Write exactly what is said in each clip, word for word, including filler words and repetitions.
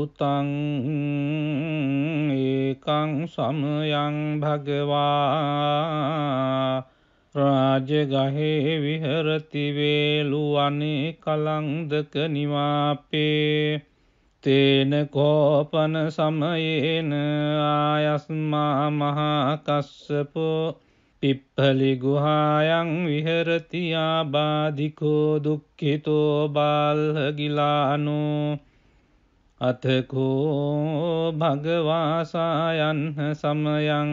තං ඒකං සමයං භගවා රාජගහේ විහරති වේලුවනේ කලංදක නිවාපේ තේන කෝපන සමයේන ආයස්මා මහා කස්සපෝ පිප්පලි ගුහායන් විහරති ආබාධිකෝ දුක්ඛිතෝ බාල්හගිලානෝ අතකෝ භගවාසායන් සමයං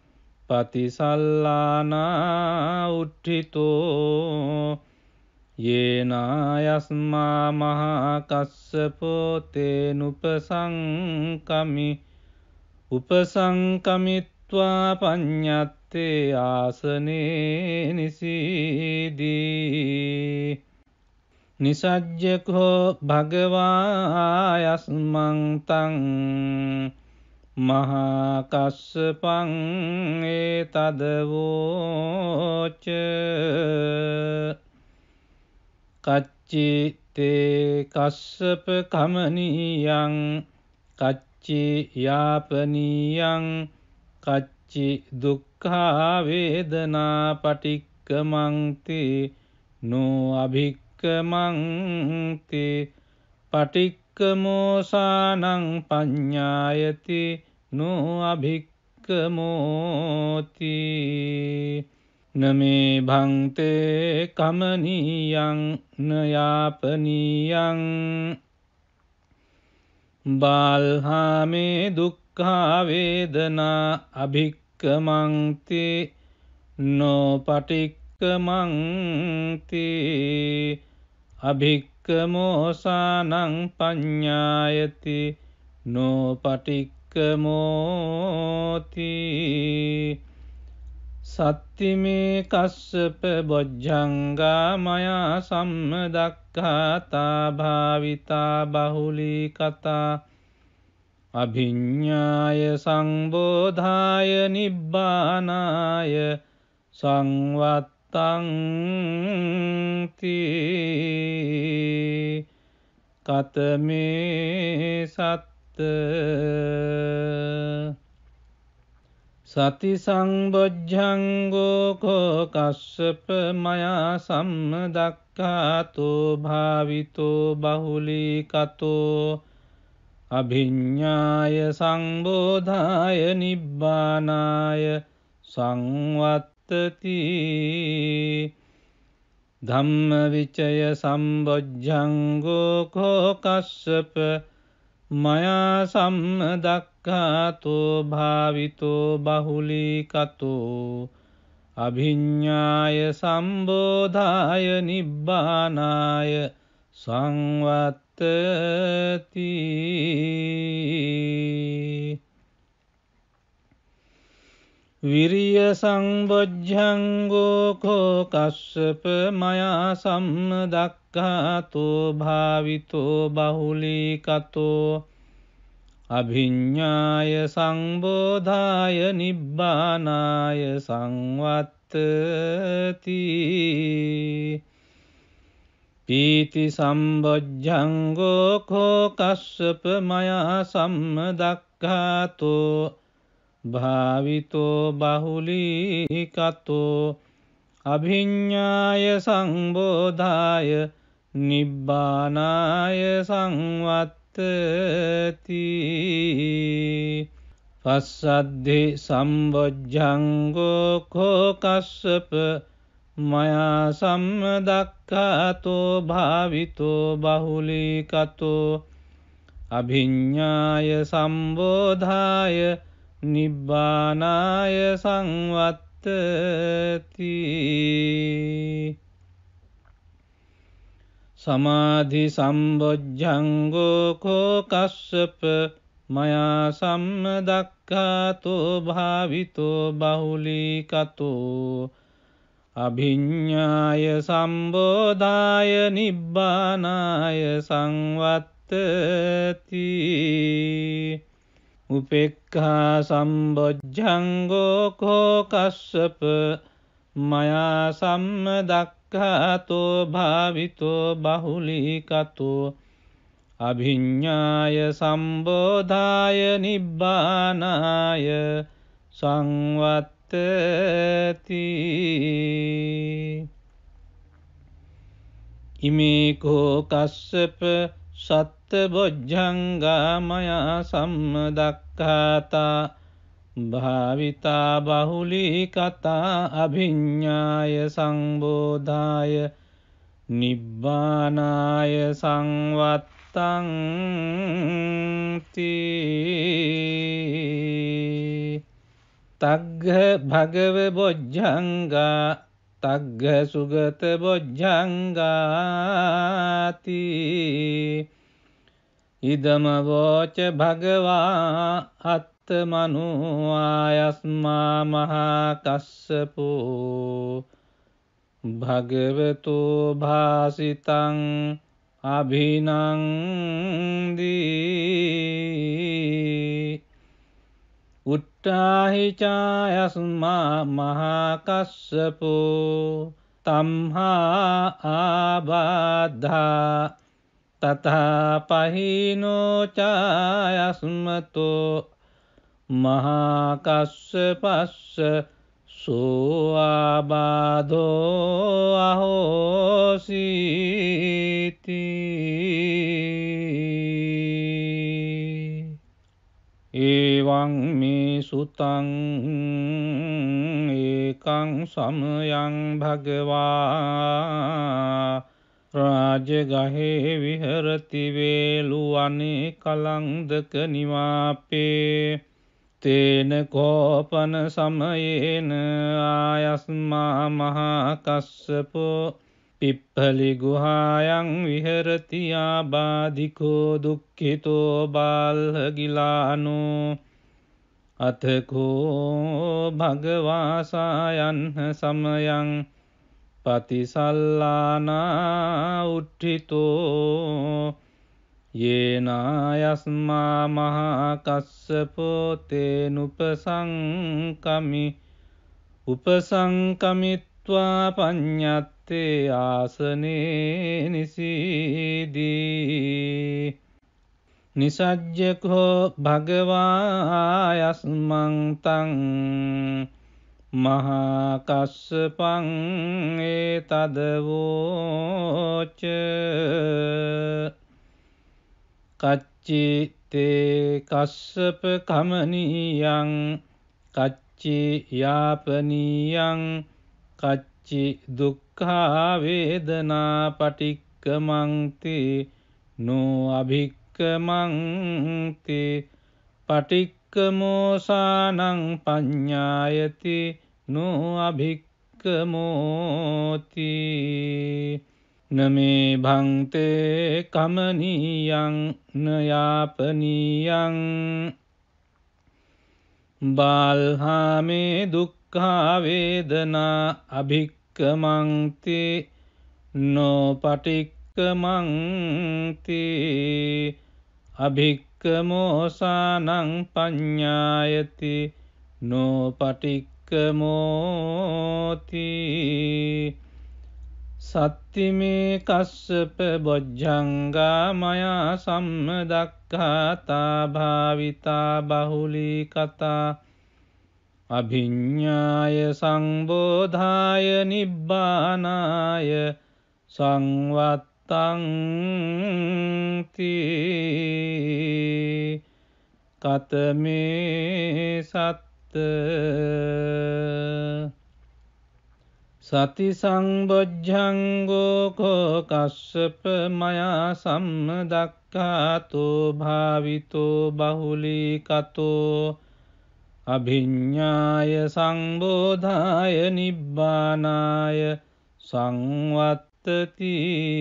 පතිසල්ලානා උට්ඨිතෝ යේනායස්මා මහා කස්සපෝ තේනුපසංකමි උපසංකමිත්වා පඤ්ඤත්තේ ආසනේ නිසීදී නිසජ්ජකෝ භගවායස්මං තං මහා කස්සපං ඒතදවෝච කච්චි තේ කස්සප කමනීයං කච්චි යාපනීයං කච්චි දුක්ඛා වේදනා පටික්කමන්ති නෝ අභික්කමන්ති පටික්කමෝසානං පඤ්ඤායති නෝ අභික්කමෝති නමේ භන්තේ කමනීයං නයාපනීයං බාල්හාමේ දුක්ඛා වේදනා අභික්කමන්ති නෝ පටික්කමන්ති අභික්කමෝසානං පඤ්ඤායති නෝ පටික්කමෝති සත්තිමේ කස්සප බොජ්ජංගා මයා සම්මදක්ඛාතා භාවිතා බහුලී කතා අභිඤ්ඤාය සංබෝධාය නිබ්බානාය සංවත්තං තී කතමේ සත්ත සති සංබොජ්ජංගෝ කෝ කස්සප මයා සම්මදක්ඛාතෝ භාවිතෝ බහුලී කතෝ අභිඤ්ඤාය සංබෝධාය නිබ්බානාය සංවත්තති ධම්මවිචය සම්බොජ්ජංගෝ කෝ කස්සප මයා සම්මදක්ඛාතෝ භාවිතෝ බහුලී කතෝ අභිඤ්ඤාය සම්බෝධාය නිබ්බානාය සංවත්තති විරිය සංබොජ්ජංගෝ කෝ කස්සප මයා සම්මදක්ඛාතෝ භාවිතෝ බහුලී කතෝ අභිඤ්ඤාය සංබෝධාය නිබ්බානාය සංවත්තති පීති සම්බොජ්ජංගෝ කෝ කස්සප මයා සම්මදක්ඛාතෝ භාවිතෝ බහුලී කතෝ අභිඤ්ඤාය සංබෝධාය නිබ්බානාය සංවත්තති පස්සද්ධි සම්බොජ්ජංගෝ කෝ කස්සප මයා සම්මදක්ඛාතෝ භාවිතෝ බහුලී කතෝ අභිඤ්ඤාය සම්බෝධාය නිබ්බානාය සංවත්තති සමාධි සම්බොජ්ජංගෝ කෝ කස්සප මයා සම්මදක්ඛාතෝ භාවිතෝ බහුලී කතෝ අභිඤ්ඤාය සම්බෝධාය නිබ්බානාය සංවත්තති උපේක්ඛා සම්බොජ්ජංගෝ කෝ කස්සප මයා සම්මදක්ඛාතෝ භාවිතෝ බහුලී කතෝ අභිඤ්ඤාය සම්බෝධාය නිබ්බානාය සංවත්තති ඉමේකෝ කස්සප සත්බොජ්ජංගා මයා සම්මදක්ඛාතා භාවිතා බහුලී කතා අභිඤ්ඤාය සංබෝධාය නිබ්බානාය සංවත්තං තී තග්ග භගව බොජ්ජංගා තග්ග සුගත බොජ්ජංගාති ඉදම වෝච භගවා අත්තමනු ආයස්මා මහා කස්සපෝ භගවතු භාසිතං අභිනන්දී උට්ටාහි චායස්මා මහා කස්සපෝ තම්හා ආබාධා තථා පහිනෝ චායස්මතෝ මහා කස්සපස්ස සෝ ආබාධෝ අහෝසීති එවං මේ සුතං ඒකං සමයං භගවා රාජගහේ විහරති වේලුවනේ කලංදක නිවාපේ තේන කෝපන සමයේන ආයස්මා මහා කස්සපෝ පිප්පලි ගුහායන් විහරති ආබාධිකෝ දුක්ඛිතෝ බාල්හගිලානෝ අතකෝ භගවාසායන් සමයං පතිසල්ලානා උට්ඨිතෝ යේනායස්මා මහා කස්සපෝ තේනුපසංකමි උපසංකමිත්වා පඤ්ඤත්තේ ආසනේ නිසීදී නිසජ්ජකෝ භගවායස්මං තං මහා කස්සපං ඒතදවෝච කච්චි තේ කස්සප කමනීයං කච්චි යාපනීයං කච්චි දුක්ඛා වේදනා පටික්කමන්ති නෝ අභික්කමන්ති පටික්කමෝසානං පඤ්ඤායති නෝ අභික්කමෝති නමේ භන්තේ කමනීයං නයාපනීයං බාල්හාමේ දුක්ඛා වේදනා අභික්කමන්ති නෝ පටික්කමන්ති අභික්කමෝසානං පඤ්ඤායති නෝ පටික්කමෝති සත්තිමේ කස්සප බොජ්ජංගා මයා සම්මදක්ඛාතා භාවිතා බහුලී කතා අභිඤ්ඤාය සංබෝධාය නිබ්බානාය සංවත්තං තී කතමේ සත්ත සති සංබොජ්ජංගෝ කෝ කස්සප මයා සම්මදක්ඛාතෝ භාවිතෝ බහුලී කතෝ අභිඤ්ඤාය සංබෝධාය නිබ්බානාය සංවත්තති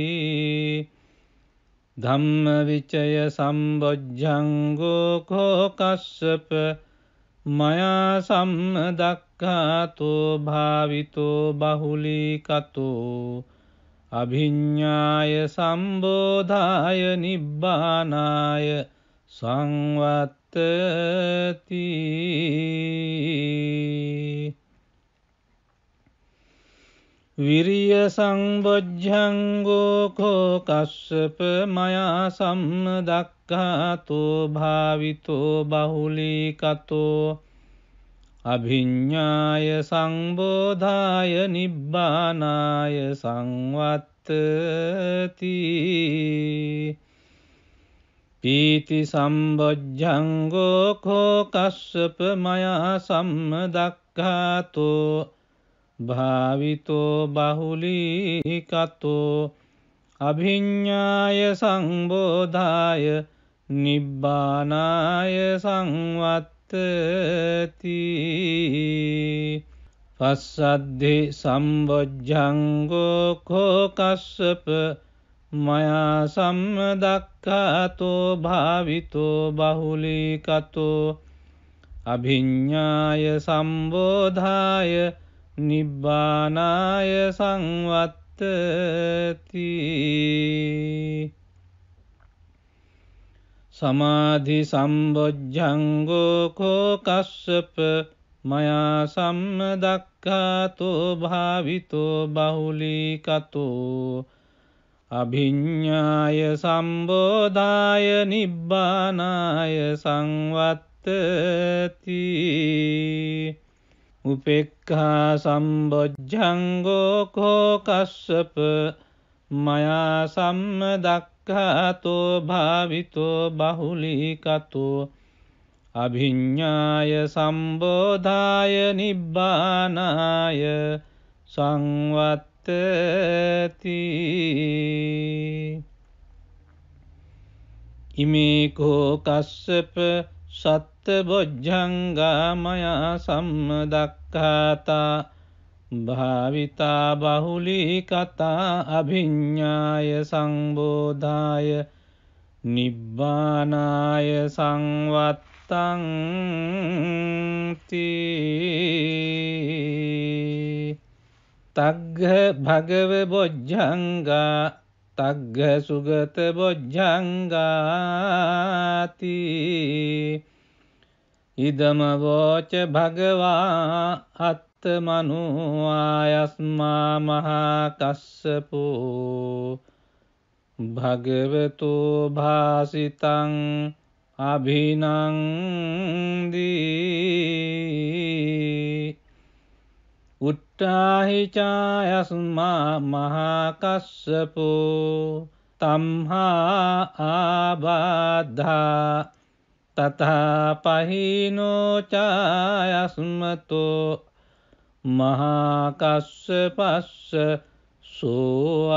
ධම්මවිචය සම්බොජ්ජංගෝ කෝ කස්සප මයා සම්මදක්ඛාතෝ භාවිතෝ බහුලී කතෝ අභිඤ්ඤාය සම්බෝධාය නිබ්බානාය සංවත්තති විරිය සංබොජ්ජංගෝ කෝ කස්සප මයා සම්මදක්ඛාතෝ භාවිතෝ බහුලීකතෝ අභිඤ්ඤාය සංබෝධාය නිබ්බානාය සංවත්තති පීති සම්බොජ්ජංගෝ කෝ කස්සප මයා සම්මදක්ඛාතෝ භාවිතෝ බහුලීකතෝ අභිඤ්ඤාය සංබෝධාය නිබ්බානාය සංවත්තති පස්සද්ධි සම්බොජ්ජංගෝ කෝ කස්සප මයා සම්මදක්ඛාතෝ භාවිතෝ බහුලීකතෝ අභිඤ්ඤාය සම්බෝධාය නිබ්බානාය සංවත්තති සමාධි සම්බොජ්ජංගෝ කෝ කස්සප මයා සම්මදක්ඛාතෝ භාවිතෝ බහුලීකතෝ අභිඤ්ඤාය සම්බෝධාය නිබ්බානාය සංවත්තති උපේක්ඛා සම්බොජ්ජංගෝ කෝ කස්සප මයා සම්මදක්ඛාතෝ භාවිතෝ බහුලීකතෝ අභිඤ්ඤාය සම්බෝධාය නිබ්බානාය සංවත්තති ඉමේ කෝ කස්සප සත්ත බොජ්ජංගා මයා සම්මදක්ඛාතා භාවිතා බහුලීකතා අභිඤ්ඤාය සංබෝධාය නිබ්බානාය සංවත්තං තග්ග භගව බොජ්ජංගා තග්ග සුගත බොජ්ජංගාති ඉදම වෝච භගවා අත්තමනු ආයස්මා මහා කස්සපෝ භගවතු භාසිතං අභිනන්දී උට්ඨාහි චායස්මා මහා කස්සපෝ තම්හා ආබාධා තථා පහිනෝ චායස්මතෝ මහා කස්සපස්ස සෝ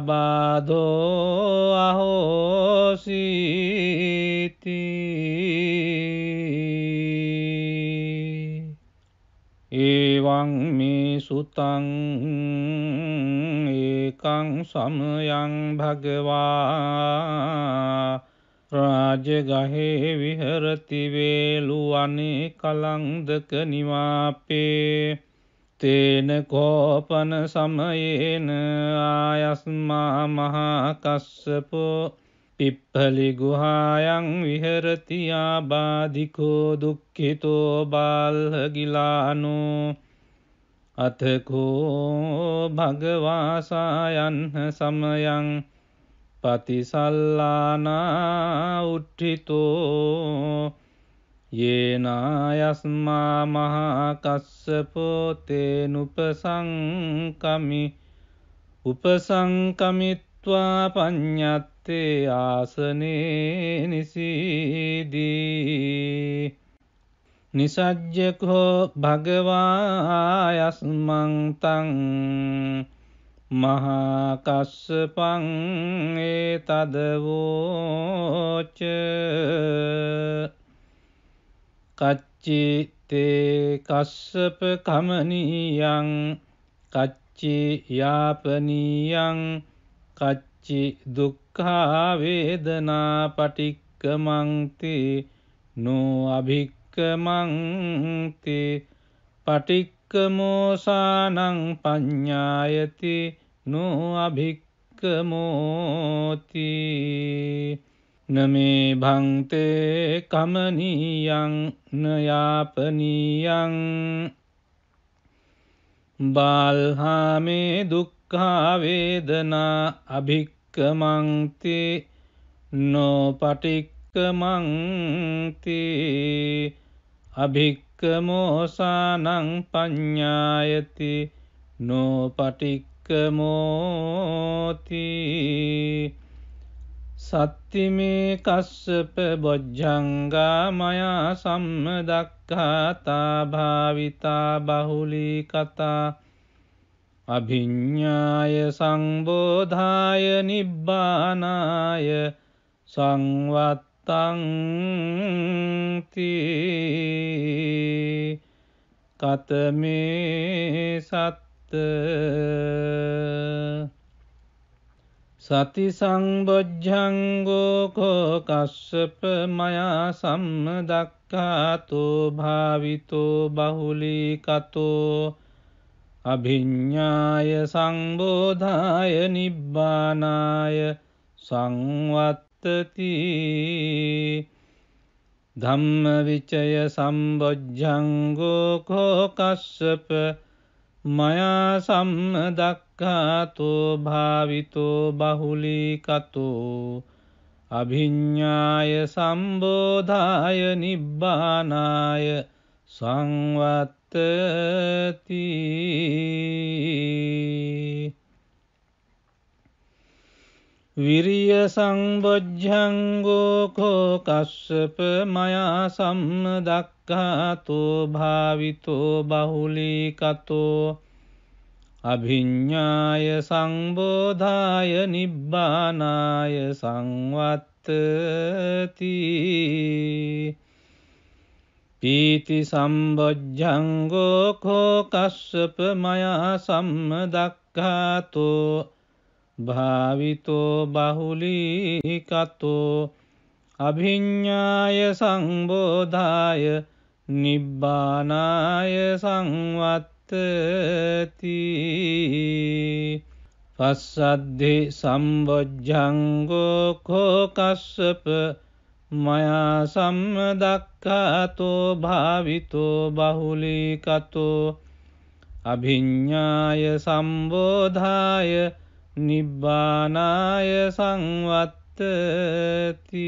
ආබාධෝ අහෝසීති එවං මේ සුතං ඒකං සමයං භගවා රාජගහේ විහරති වේලුවනේ කලංදක නිවාපේ තේන කෝපන සමයේන ආයස්මා මහා කස්සපෝ පිප්පලි ගුහායන් විහරති ආබාධිකෝ දුක්ඛිතෝ බාල්හගිලානෝ අතකෝ භගවාසායන්හ සමයං පතිසල්ලානා උට්ඨිතෝ යේනායස්මා මහා කස්සපෝ තේනුපසංකමි උපසංකමිත්වා පඤ්ඤත්තේ ආසනේ නිසීදී නිසජ්ජකෝ භගවායස්මං තං මහා කස්සපං ඒතදවෝච කච්චි තේ කස්සප කමනීයං කච්චි යාපනීයං කච්චි දුක්ඛා වේදනා පටික්කමන්ති නෝ අභික්කමන්ති පටික්කමෝසානං පඤ්ඤායති නෝ අභික්කමෝති නමේ භන්තේ කමනීයං නයාපනීයං බාල්හාමේ දුක්ඛා වේදනා අභික්කමන්ති නොපටික්කමන්ති අභික්කමෝසානං පඤ්ඤායති නොපටික්කමෝති සත්තිමේ කස්සප බොජ්ජංගා මයා සම්මදක්ඛාතා භාවිතා බහුලී කතා අභිඤ්ඤාය සංබෝධාය නිබ්බානාය සංවත්තං තී කතමේ සත්ත සති සංබොජ්ජංගෝ කෝ කස්සප මයා සම්මදක්ඛාතෝ භාවිතෝ බහුලී කතෝ අභිඤ්ඤාය සංබෝධාය නිබ්බානාය සංවත්තති ධම්මවිචය සම්බොජ්ජංගෝ කෝ කස්සප මයා සම්මදක්ඛාතෝ භාවිතෝ බහුලී කතෝ අභිඤ්ඤාය සම්බෝධාය නිබ්බානාය සංවත්තති විරිය සංබොජ්ජංගෝ කෝ කස්සප මයා සම්මදක්ඛාතෝ භාවිතෝ බහුලී කතෝ අභිඤ්ඤාය සංබෝධාය නිබ්බානාය සංවත්තති පීති සම්බොජ්ජංගෝ කෝ කස්සප මයා සම්මදක්ඛාතෝ භාවිතෝ බහුලී කතෝ අභිඤ්ඤාය සංබෝධාය නිබ්බානාය සංවත්තති පස්සද්ධි සම්බොජ්ජංගෝ කෝ කස්සප මයා සම්මදක්ඛාතෝ භාවිතෝ බහුලී කතෝ අභිඤ්ඤාය සම්බෝධාය නිබ්බානාය සංවත්තති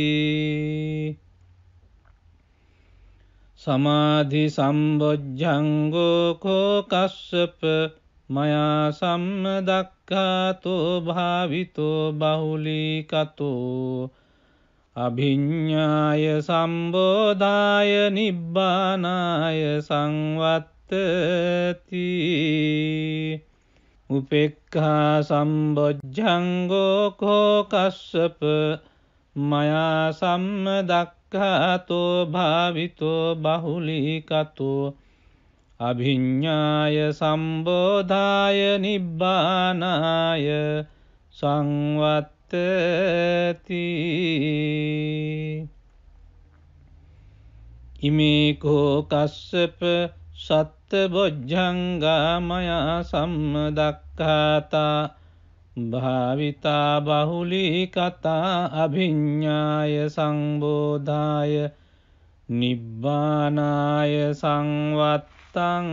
සමාධි සම්බොජ්ජංගෝ කෝ කස්සප මයා සම්මදක්ඛාතෝ භාවිතෝ බහුලී කතෝ අභිඤ්ඤාය සම්බෝධාය නිබ්බානාය සංවත්තති උපේක්ඛා සම්බොජ්ජංගෝ කෝ කස්සප මයා සම්මදක්ඛාතෝ භාවිතෝ බහුලී කතෝ අභිඤ්ඤාය සම්බෝධාය නිබ්බානාය සංවත්තති ඉමේ කෝ කස්සප සත්ත බොජ්ජංගා මයා සම්මදක්ඛාතා භාවිතා බහුලී කතා අභිඤ්ඤාය සංබෝධාය නිබ්බානාය සංවත්තං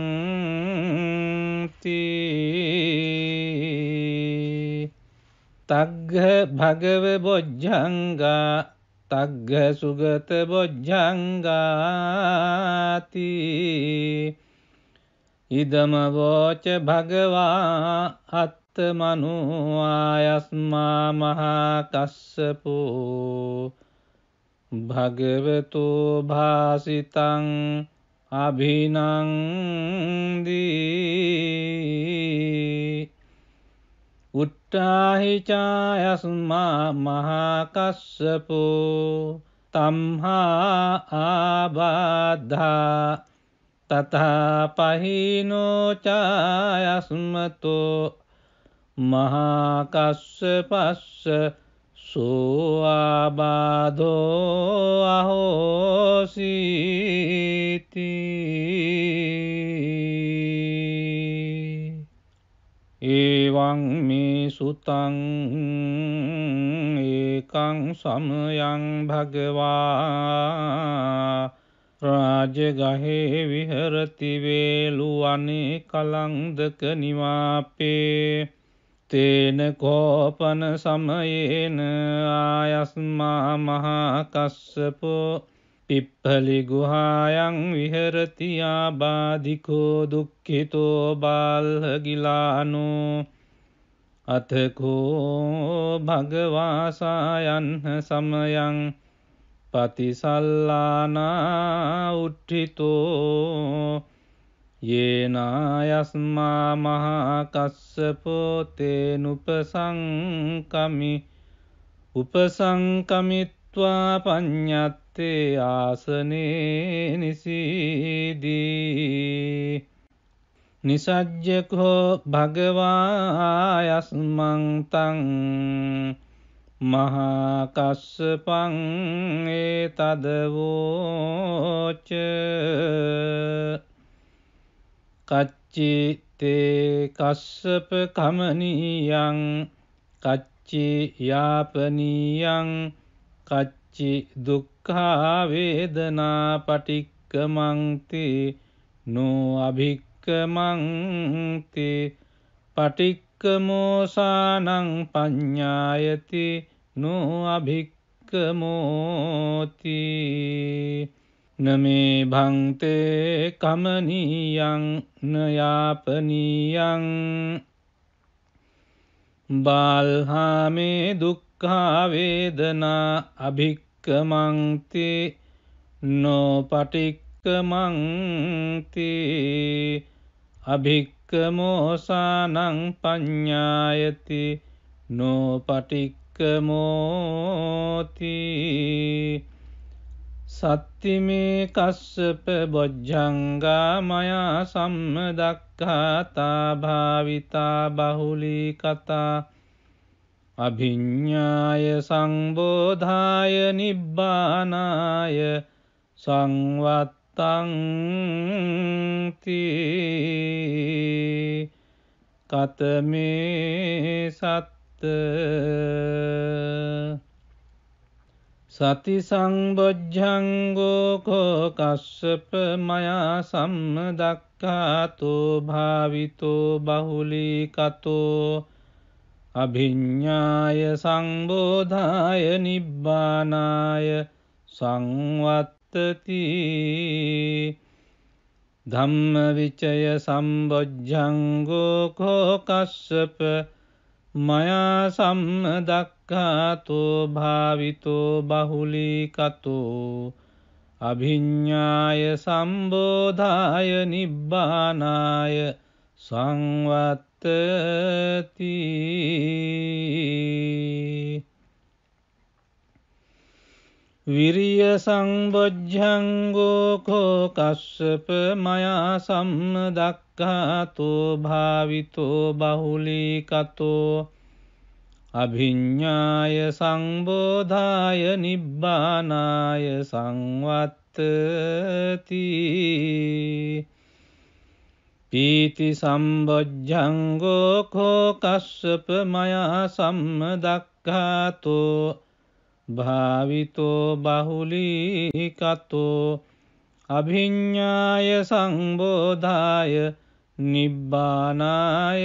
තී තග්ග භගව බොජ්ජංගා තග්ග සුගත බොජ්ජංගාති ඉදම වෝච භගවා අත්තමනෝ ආයස්මා මහා කස්සපෝ භගවතු භාසිතං අභිනන්දී උට්ඨාහි චායස්මා මහා කස්සපෝ තම්හා ආබාධා තථා පහිනෝ චායස්මතෝ මහා කස්සපස්ස සෝ ආබාධෝ අහෝසීති එවං මේ සුතං ඒකං සමයං භගවා රාජගහේ විහරති වේලු අනේ කලංදක නිවාපේ තේන කෝපන සමයේන ආයස්මා මහා කස්සපෝ පිප්පලි ගුහායන් විහරති ආබාධිකෝ දුක්ඛිතෝ බාල්හගිලානෝ අතකෝ භගවාසායන් සමයං පතිසල්ලානා උට්ඨිතෝ යේනායස්මා මහා කස්සපෝ තේනුපසංකමි උපසංකමිත්වා පඤ්ඤත්තේ ආසනේ නිසීදී නිසජ්ජකෝ භගවායස්මං තං මහා කස්සපං ඒතදවෝච කච්චි තේ කස්සප කමනියං කච්චි යාපනියං කච්චි දුක්ඛා වේදනා පටික්කමන්ති නෝ අභික්කමන්ති පටික්කමෝසානං පඤ්ඤායති නෝ අභික්කමෝති නමේ භන්තේ කමනියං නයාපනියං බාල්හාමේ දුක්ඛා වේදනා අභික්කමන්ති නෝ පටික්කමන්ති අභික්කමෝසානං පඤ්ඤායති නෝ පටික්කමෝති සත්තිමේ කස්සප බොජ්ජංගා මයා සම්මදක්ඛාතා භාවිතා බහුලී කතා අභිඤ්ඤාය සංබෝධාය නිබ්බානාය සංවත්තං තී කතමේ සත්ත සති සංබොජ්ජංගෝ කෝ කස්සප මයා සම්මදක්ඛාතෝ භාවිතෝ බහුලී කතෝ අභිඤ්ඤාය සංබෝධාය නිබ්බානාය සංවත්තති ධම්මවිචය සම්බොජ්ජංගෝ කෝ කස්සප මයා සම්මදක්ඛාතෝ භාවිතෝ බහුලී කතෝ අභිඤ්ඤාය සම්බෝධාය නිබ්බානාය සංවත්තති විරිය සංබොජ්ජංගෝ කෝ කස්සප මයා සම්මදක්ඛාතෝ භාවිතෝ බහුලී කතෝ අභිඤ්ඤාය සංබෝධාය නිබ්බානාය සංවත්තති පීති සම්බොජ්ජංගෝ කෝ කස්සප මයා සම්මදක්ඛාතෝ භාවිතෝ බහුලී කතෝ අභිඤ්ඤාය සංබෝධාය නිබ්බානාය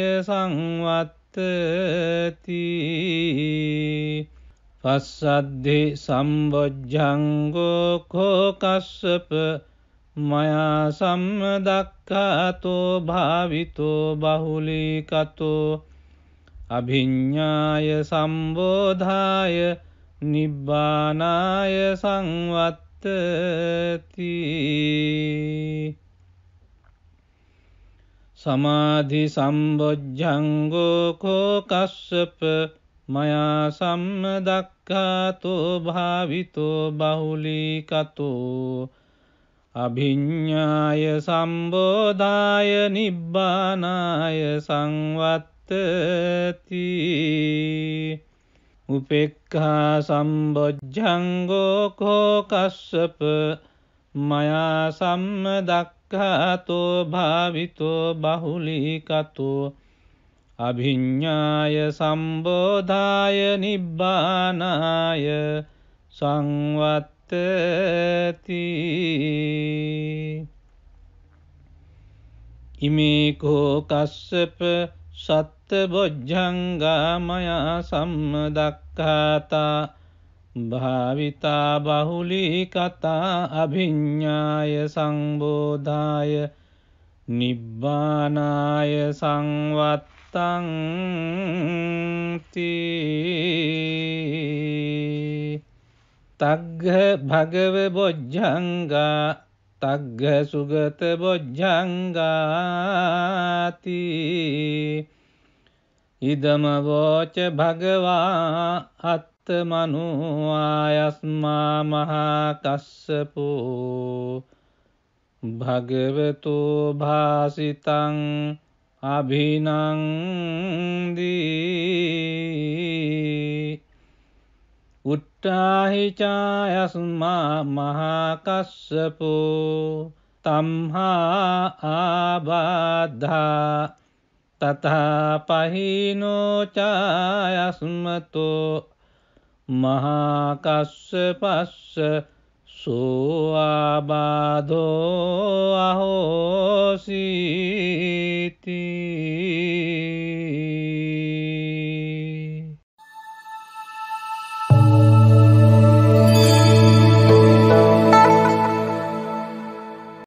සංවත්තති පස්සද්ධි සම්බොජ්ජංගෝ කෝ කස්සප මයා සම්මදක්ඛාතෝ භාවිතෝ බහුලී කතෝ අභිඤ්ඤාය සම්බෝධාය නිබ්බානාය සංවත්තති සමාධි සම්බොජ්ජංගෝ කෝ කස්සප මයා සම්මදක්ඛාතෝ භාවිතෝ බහුලී කතෝ අභිඤ්ඤාය සම්බෝධාය නිබ්බානාය සංවත්තති උපේක්ඛා සම්බොජ්ජංගෝ කෝ කස්සප මයා සම්මදක්ඛාතෝ භාවිතෝ බහුලී කතෝ අභිඤ්ඤාය සම්බෝධාය නිබ්බානාය සංවත්තති විත්තති ඉමේකෝ කස්සප සත්ත බොජ්ජංගා මයා සම්මදක්ඛාතා භාවිතා බහුලී කතා අභිඤ්ඤාය සංබෝධාය නිබ්බානාය සංවත්තං තී තග්ග භගව බොජ්ජංගා තග්ග සුගත බොජ්ජංගාති ඉදම වෝච භගවා අත්තමනු ආයස්මා මහා කස්සපෝ භගවතු භාසිතං අභිනන්දී උට්ටාහි චායස්මා මහා කස්සපෝ තම්හා ආබාධා තථා පහිනෝ චායස්මතෝ මහා කස්සපස්ස සෝ ආබාධෝ අහෝ